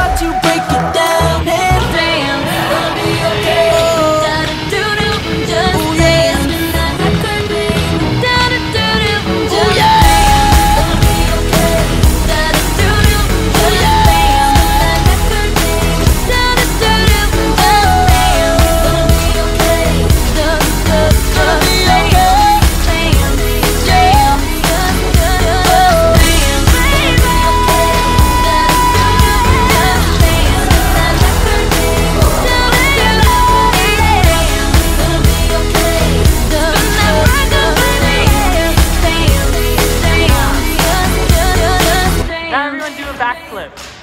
watch you break it down. And Damn, gonna be okay. Da-da-doo-doo, just Ooh, dance. yeah. Da-da-doo-doo, just Ooh, yeah. gonna be okay. Da-da-doo-doo, just dance. Da-da-doo-doo, just dance. Gonna be okay. Gonna be okay. Now everyone do a backflip.